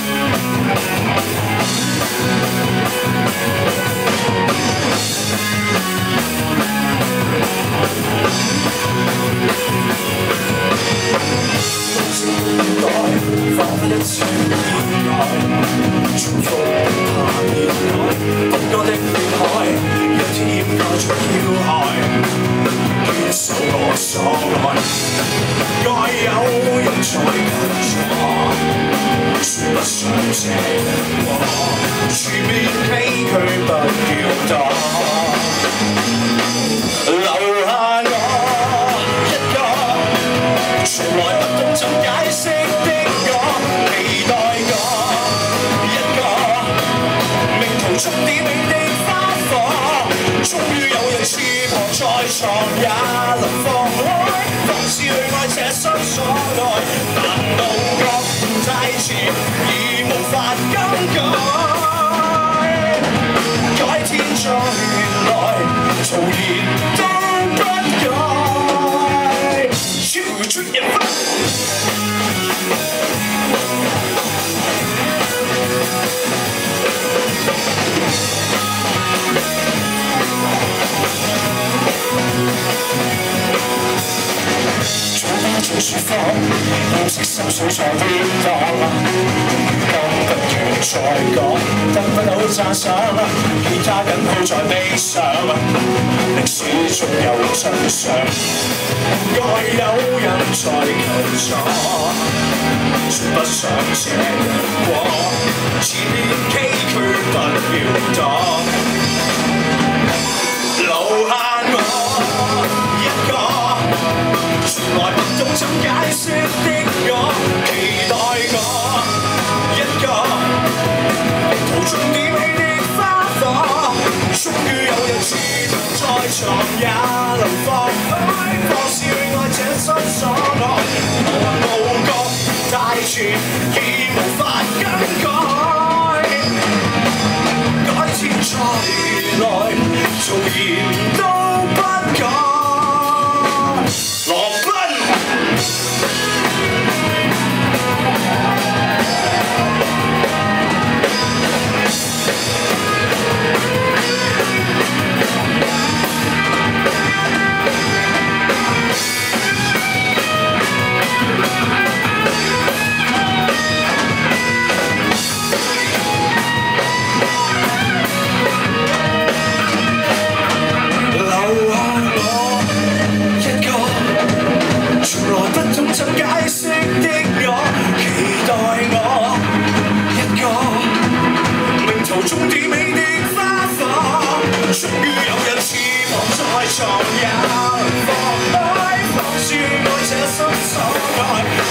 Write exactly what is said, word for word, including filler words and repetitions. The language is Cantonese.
彷彿一切沒意外，重複怕變改，不安的領海，一天掩蓋著要害，堅守我所愛，愛有人在求助，說不想這樣過，全面崎嶇不要躲，留下我一個，從來不懂怎解釋。 終點美的花火，終於有人翅膀再藏也能放開，放肆去愛這生所愛，難道覺悟太遲已無法更改？改天再來，徒然都不改。超出人分。 做説謊，掩飾心緒在跌蘯，如今不願再講，得不到讚賞，結他緊抱在臂上，歷史總有真相，愛有人在求助，說不想這樣過，前面崎嶇不要躲，留下我一個。 從來不懂怎解釋的我，期待我一個，途中點起的花火，終於有日翅膀再藏也能放開，放肆去愛這生所愛，無覺太遲已無法更改，改天再來，做然都不改。 怎解釋的我，期待我一個，命途中點起的花火，終於有人翅膀再藏也能放開，放肆愛這生所愛。